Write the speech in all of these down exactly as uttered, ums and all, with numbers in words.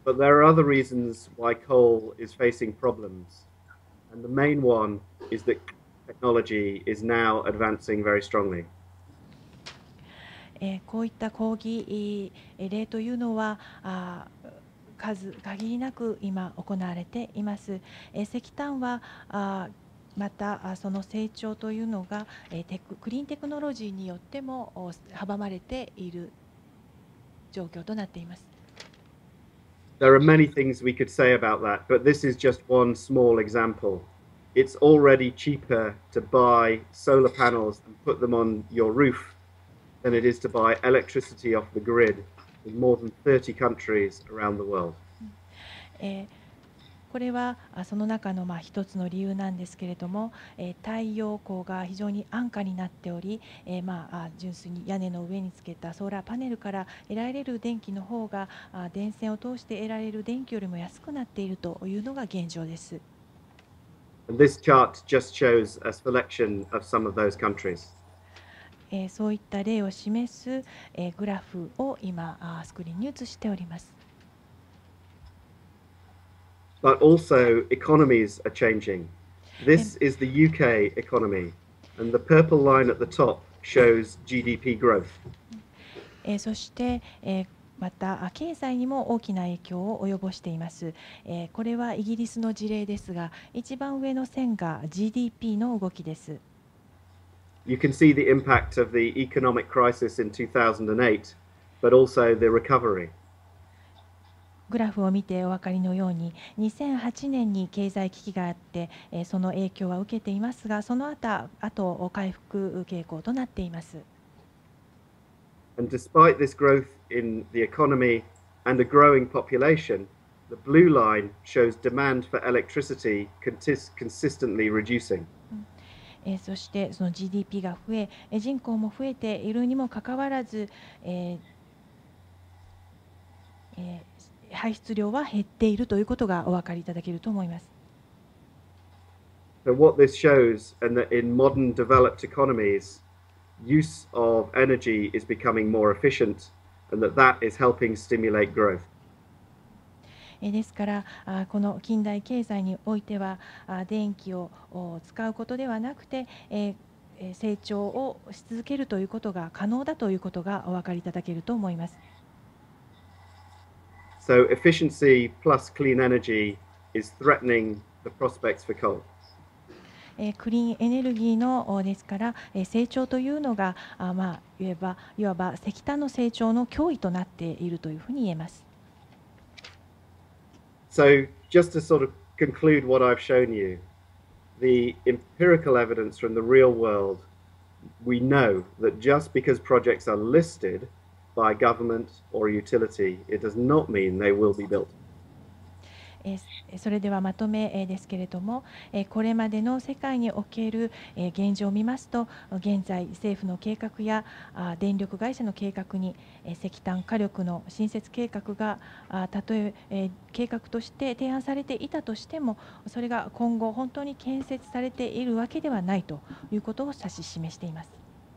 But there are other reasons why coal is facing problems. And the main one is that technology is now advancing very strongly. えーこういった抗議えー例というのはあー数限りなく今行われています。えー石炭はあーまたあその成長というのがえーテククリーンテクノロジーによってもお阻まれている状況となっています。 There are many things we could say about that, but this is just one small example. It's already cheaper to buy solar panels and put them on your roof than it is to buy electricity off the grid in more than thirty countries around the world. えーこれはあその中のまあ一つの理由なんですけれども、えー太陽光が非常に安価になっており、えーまああ純粋に屋根の上につけたソーラーパネルから得られる電気の方があ電線を通して得られる電気よりも安くなっているというのが現状です。 And this chart just shows a selection of some of those countries. えーそういった例を示す、えーグラフを今あスクリーンに映しております。 But also, economies are changing. This is the U K economy, and the purple line at the top shows G D P growth. えーそして、えーまたあ経済にも大きな影響を及ぼしています。えーこれはイギリスの事例ですが、一番上の線が ジーディーピー の動きです。 You can see the impact of the economic crisis in two thousand eight, but also the recovery. グラフを見てお分かりのように、にせんはちねんに経済危機があって、えーその影響は受けていますが、その後、後回復傾向となっています。 And despite this growth in the economy and a growing population, the blue line shows demand for electricity contis- consistently reducing. えーそしてその ジーディーピー が増え、えー人口も増えているにもかかわらず、えーえー排出量は減っているということがお分かりいただけると思います。 So what this shows, and that in modern developed economies, use of energy is becoming more efficient, and that that is helping stimulate growth. えーですからあーこの近代経済においてはあー電気をお使うことではなくて、えーえー成長をし続けるということが可能だということがお分かりいただけると思います。 So efficiency plus clean energy is threatening the prospects for coal. えークリーンエネルギーのおですから、えー成長というのがあまあいわばいわば石炭の成長の脅威となっているというふうに言えます。 So just to sort of conclude what I've shown you, the empirical evidence from the real world, we know that just because projects are listed by government or utility, it does not mean they will be built. えーそれではまとめえーですけれども、えーこれまでの世界におけるえー現状を見ますと、現在政府の計画やあ電力会社の計画にえー石炭火力の新設計画があたとええー計画として提案されていたとしても、それが今後本当に建設されているわけではないということを指し示しています。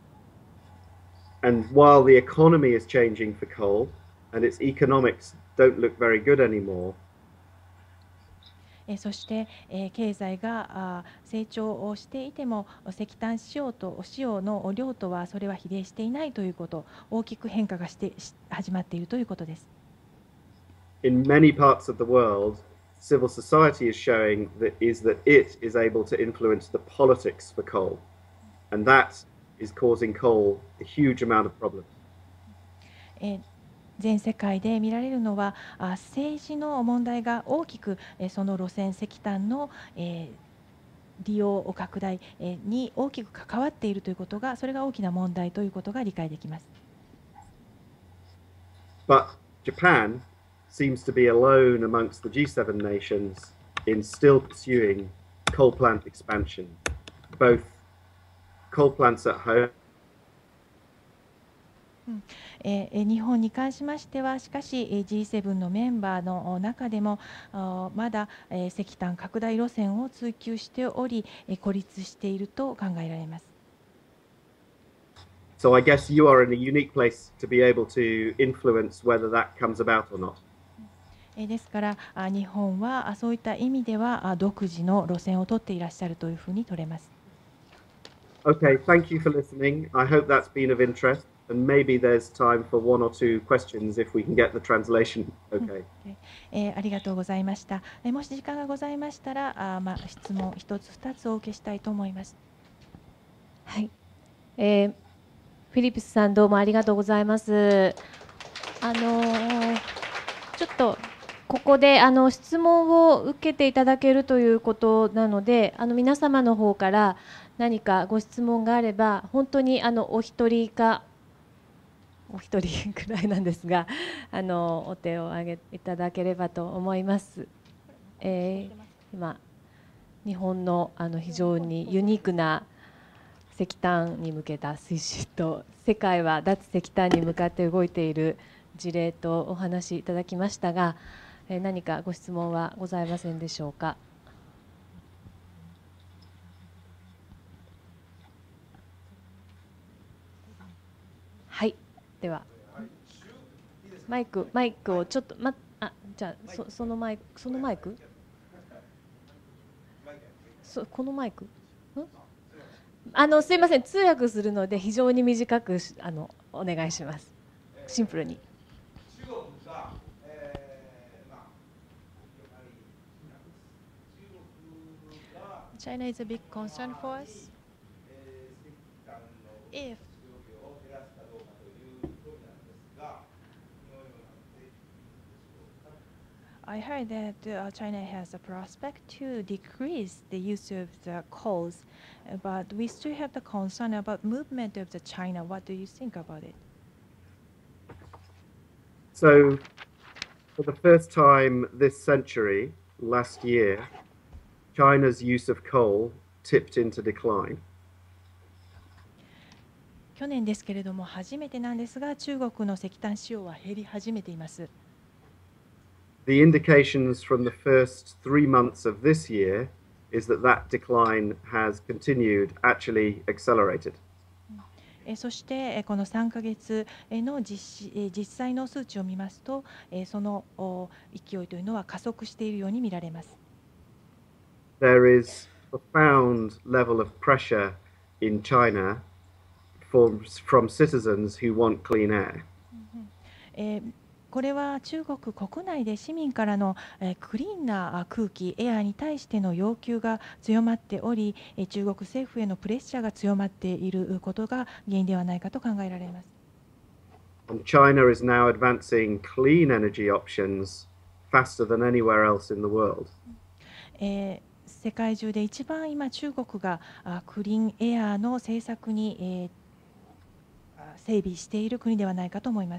And while the economy is changing for coal and its economics don't look very good anymore, えーそしてえー経済があ成長をしていても石炭使用と使用の量とはそれは比例していないということ、大きく変化がしてし始まっているということです。 in many parts of the world, civil society is showing that is that it is able to influence the politics for coal, and that is causing coal a huge amount of problems. えー全世界で見られるのはあ政治の問題が大きくえーその路線石炭のえー利用拡大えーに大きく関わっているということが、それが大きな問題ということが理解できます。 But Japan seems to be alone amongst the G seven nations in still pursuing coal plant expansion, both coal plants at home. えー日本に関しましては、しかしえー ジーセブン のメンバーの中でもあーまだえー石炭拡大路線を追求しており、えー孤立していると考えられます。 So I guess you are in a unique place to be able to influence whether that comes about or not. えーですからあ日本はあそういった意味ではあ独自の路線を取っていらっしゃるというふうに取れます。 Okay, thank you for listening. I hope that's been of interest, and maybe there's time for one or two questions if we can get the translation. うん Okay. えーありがとうございました。えーもし時間がございましたら、あまあ、質問一つ二つお受けしたいと思います。 はい、えーフィリップスさんどうもありがとうございます。あのーちょっとここであの質問を受けていただけるということなので、あの皆様の方から何かご質問があれば、本当にあのお一人かお一人くらいなんですが、あのお手を挙げていただければと思います。えー今日本のあの非常にユニークな石炭に向けた推進と、世界は脱石炭に向かって動いている事例とお話しいただきましたが、えー何かご質問はございませんでしょうか。はい、ではマイクマイクをちょっとまあじゃあそそのマイクそのマイクそこのマイクんあのすいません、通訳するので非常に短くしあのお願いします。シンプルに。 China is a big concern for us. If I heard that uh, China has a prospect to decrease the use of the coals, uh, but we still have the concern about movement of the China. What do you think about it? So, for the first time this century, last year, China's use of coal tipped into decline. 去年ですけれども初めてなんですが、中国の石炭使用は減り始めています。 The indications from the first three months of this year is that that decline has continued, actually accelerated. えーそしてえーこのさんかげつの実施えー実際の数値を見ますと、えーそのお勢いというのは加速しているように見られます。 There is profound level of pressure in China for, from citizens who want clean air. えーこれは中国国内で市民からのえークリーンなあ空気、エアーに対しての要求が強まっており、えー中国政府へのプレッシャーが強まっていることが原因ではないかと考えられます。 And China is now advancing clean energy options faster than anywhere else in the world. えー世界中で一番今中国があクリーンエアーの政策に、えーあ整備している国ではないかと思います。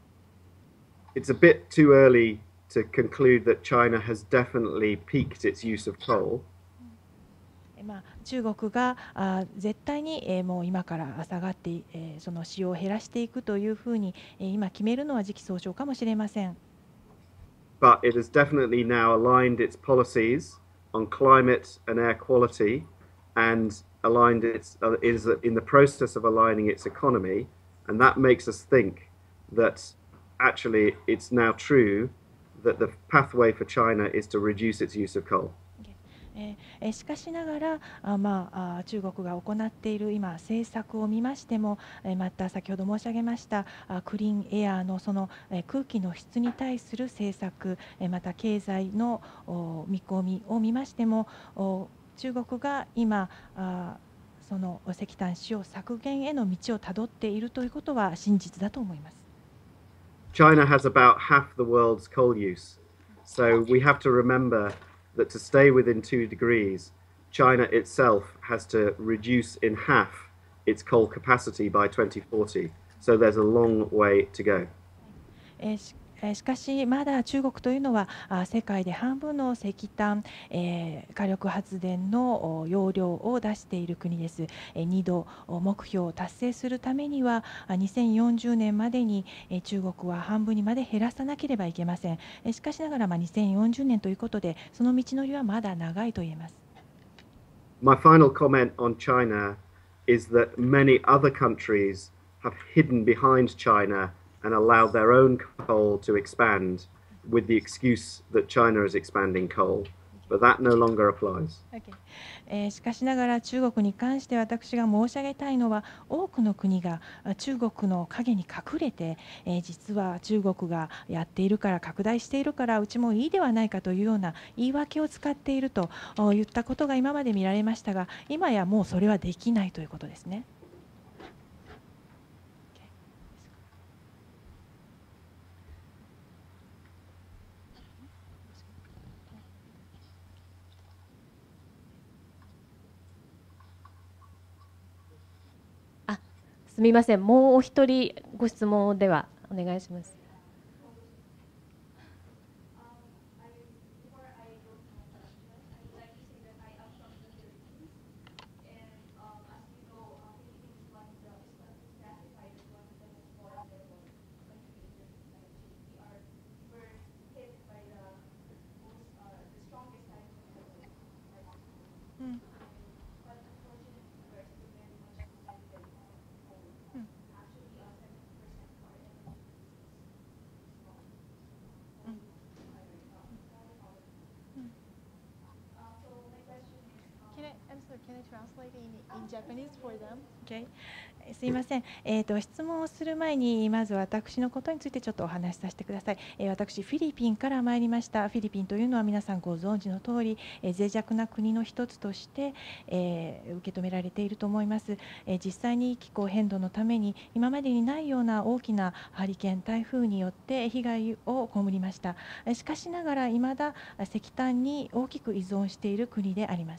It's a bit too early to conclude that China has definitely peaked its use of coal. えーまあ、中国があ絶対に、えーもう今から下がって、えーその使用を減らしていくというふうに、えー今決めるのは時期尚早かもしれません。 But it has definitely now aligned its policies on climate and air quality and aligned its uh, is in the process of aligning its economy, and that makes us think that actually it's now true that the pathway for China is to reduce its use of coal. えーえーしかしながらあ、まあ、あ中国が行っている今政策を見ましても、えーまた先ほど申し上げましたあクリーンエアーのその、えー空気の質に対する政策、えーまた経済のお見込みを見ましてもお中国が今あその石炭使用削減への道をたどっているということは真実だと思います。 China has about half the world's coal use, so we have to remember that to stay within two degrees, China itself has to reduce in half its coal capacity by twenty forty. So there's a long way to go. えーしえーしかし、まだ中国というのはあ世界で半分の石炭、えー火力発電のお容量を出している国です。えーにどお目標を達成するためにはあにせんよんじゅうねんまでにえー中国は半分にまで減らさなければいけません。えーしかしながら、まあ、にせんよんじゅうねんということで、その道のりはまだ長いと言えます。 My final comment on China is that many other countries have hidden behind China and allowed their own coal to expand. with the excuse that China is expanding coal, but that no longer applies. Okay. えーしかしながら中国に関して私が申し上げたいのは、多くの国があ中国の陰に隠れて、えー実は中国がやっているから、拡大しているからうちもいいではないかというような言い訳を使っているとお言ったことが今まで見られましたが、今やもうそれはできないということですね。 すみません、もうお一人ご質問ではお願いします。 Okay. すいません、えー、と質問をする前にまず私のことについてちょっとお話しさせてください。えー、私フィリピンから参りました。フィリピンというのは皆さんご存知の通り、えー、脆弱な国の一つとして、えー、受け止められていると思います。えー、実際に気候変動のために今までにないような大きなハリケーン台風によって被害を被りました。しかしながら未だ石炭に大きく依存している国であります。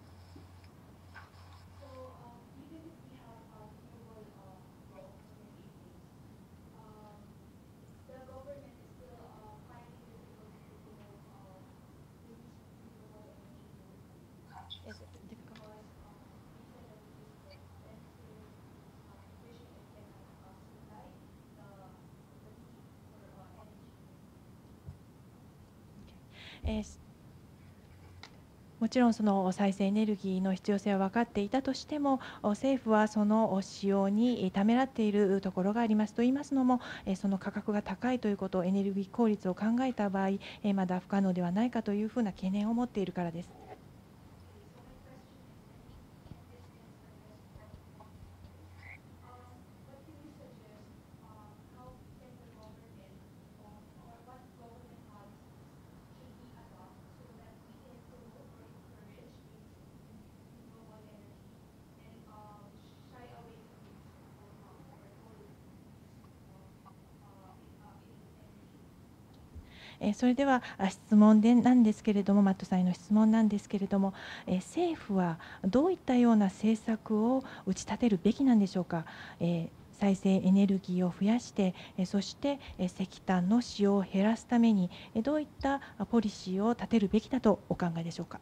えーもちろんその再生エネルギーの必要性は分かっていたとしても、政府はその使用にためらっているところがあります。と言いますのも、その価格が高いということ、エネルギー効率を考えた場合、まだ不可能ではないかというふうな懸念を持っているからです。それでは質問でなんですけれども、マットさんへの質問なんですけれども、政府はどういったような政策を打ち立てるべきなんでしょうか。再生エネルギーを増やして、そして石炭の使用を減らすためにどういったポリシーを立てるべきだとお考えでしょうか。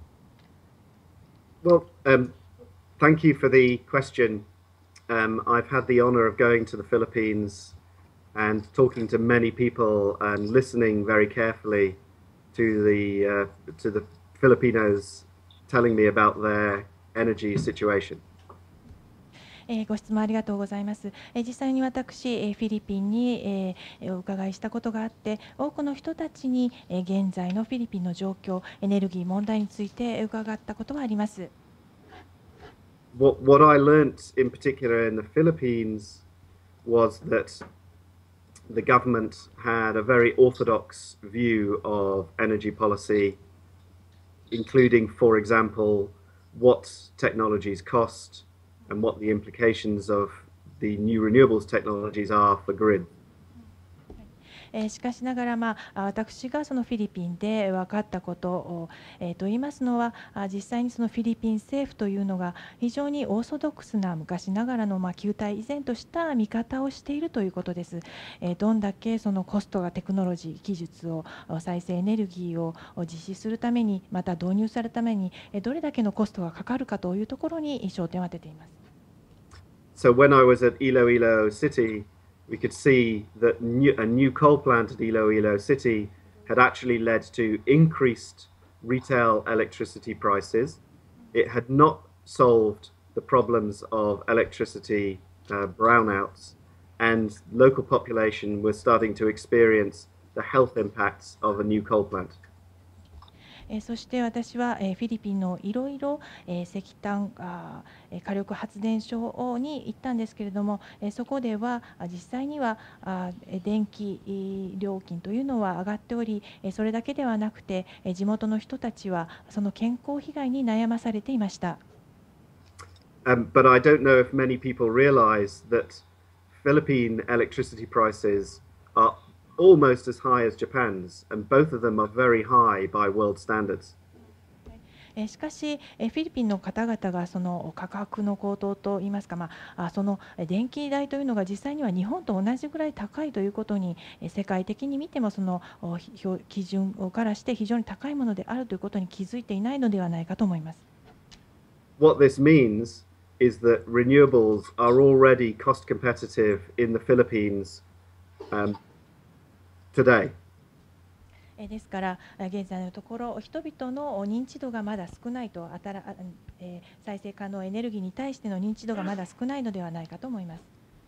Well, um, thank you for the question. Um, I've had the honor of going to the Philippines and talking to many people and listening very carefully to the uh, to the Filipinos telling me about their energy situation. えー、ご質問ありがとうございます。えー、実際に私、えー、フィリピンに、えー、お伺いしたことがあって、多くの人たちに、えー、現在のフィリピンの状況、エネルギー問題について伺ったことはあります。 What what I learnt in particular in the Philippines was that the government had a very orthodox view of energy policy, including, for example, what technologies cost and what the implications of the new renewables technologies are for grid. えー、しかしながら、まあ、私がそのフィリピンで分かったことを、えー、と言いますのは、実際にそのフィリピン政府というのが非常にオーソドックスな昔ながらの、まあ、旧態依然とした見方をしているということです。えー、どんだけそのコストがテクノロジー技術を再生エネルギーを実施するために、また導入されるためにどれだけのコストがかかるかというところに焦点を当てています。 So when I was at Iloilo City, we could see that new, a new coal plant at Iloilo City had actually led to increased retail electricity prices. It had not solved the problems of electricity uh, brownouts, and local population was starting to experience the health impacts of a new coal plant. えーそして私は、えーフィリピンのいろいろえー石炭あーえー火力発電所に行ったんですけれども、えーそこではあ実際にはあえー電気えー料金というのは上がっており、えーそれだけではなくて、えー地元の人たちはその健康被害に悩まされていました。 Um, but I don't know if many people realize that Philippine electricity prices are almost as high as Japan's, and both of them are very high by world standards. えーしかし、えーフィリピンの方々がその価格の高騰といいますか、まあ、あそのえー電気代というのが実際には日本と同じぐらい高いということに、えー世界的に見てもそのおひ標基準からして非常に高いものであるということに気づいていないのではないかと思います。 What this means is that renewables are already cost competitive in the Philippines um, today. えーですからえー現在のところ人々の認知度がまだ少ないとあたら、あえー再生可能エネルギーに対しての認知度がまだ少ないのではないかと思います。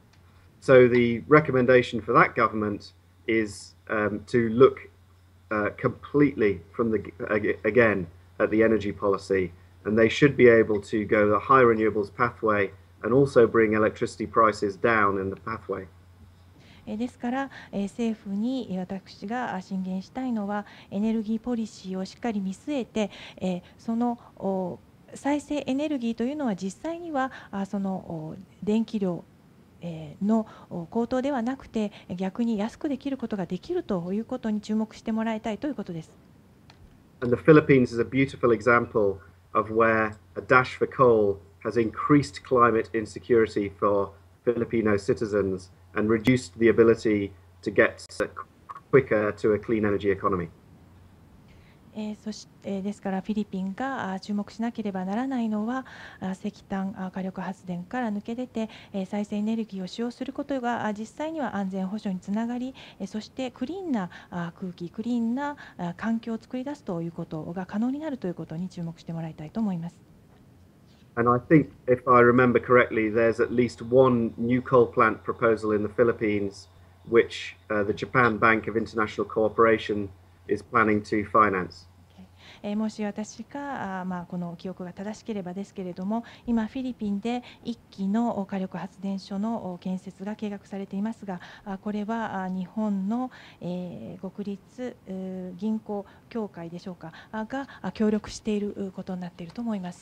So the recommendation for that government is um, to look uh, completely from the ag- again at the energy policy, and they should be able to go the high renewables pathway and also bring electricity prices down in the pathway. えーですからえー政府にえー私があ進言したいのはエネルギーポリシーをしっかり見据えて、えーそのお再生エネルギーというのは実際にはあそのお電気量えーのお高騰ではなくて逆に安くできることができるということに注目してもらいたいということです。 And the Philippines is a beautiful example of where a dash for coal has increased climate insecurity for Filipino citizens and reduced the ability to get quicker to a clean energy economy. えーそしてえーですからフィリピンがあ注目しなければならないのはあ石炭あ火力発電から抜け出てえー再生エネルギーを使用することがあ実際には安全保障につながりえーそしてクリーンなあ空気クリーンなあ環境を作り出すということが可能になるということに注目してもらいたいと思います。 And I think, if I remember correctly, there's at least one new coal plant proposal in the Philippines, which uh, the Japan Bank of International Cooperation is planning to finance. えーもし私があ、まあ、この記憶が正しければですけれども今フィリピンでいっきの火力発電所の建設が計画されていますがあこれはあ日本の、えー国立えー銀行協会でしょうかあがあ協力していることになっていると思います。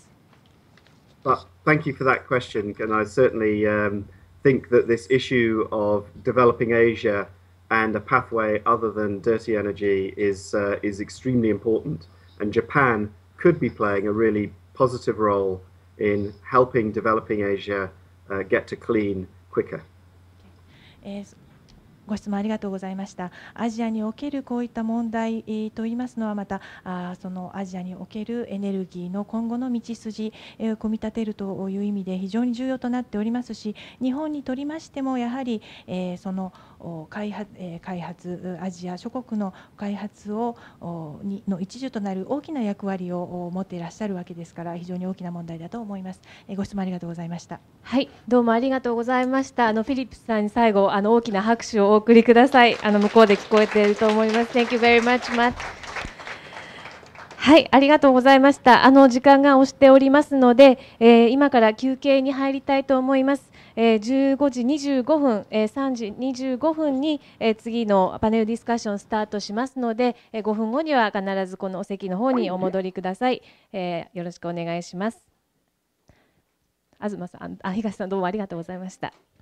But thank you for that question, and I certainly um, think that this issue of developing Asia and a pathway other than dirty energy is uh, is extremely important, and Japan could be playing a really positive role in helping developing Asia uh, get to clean quicker. えーご質問ありがとうございました。アジアにおけるこういった問題といいますのはまたあそのアジアにおけるエネルギーの今後の道筋を組み立てるという意味で非常に重要となっておりますし日本にとりましてもやはり、えー、その開発、えー、開発アジア諸国の開発をにの一助となる大きな役割を持っていらっしゃるわけですから非常に大きな問題だと思います。えー、ご質問ありがとうございました。 はい、どうもありがとうございました。あのフィリップスさんに最後あの大きな拍手をお送りください。あの向こうで聞こえていると思います。Thank you very much, Matt. はい、ありがとうございました。あの時間が押しておりますので、えー、今から休憩に入りたいと思います。えー、じゅうごじにじゅうごふん、えー、さんじにじゅうごふんに、えー、次のパネルディスカッションスタートしますので、えー、ごふんごには必ずこのお席の方にお戻りください。えー、よろしくお願いします。東さん、あ、東さんどうもありがとうございました。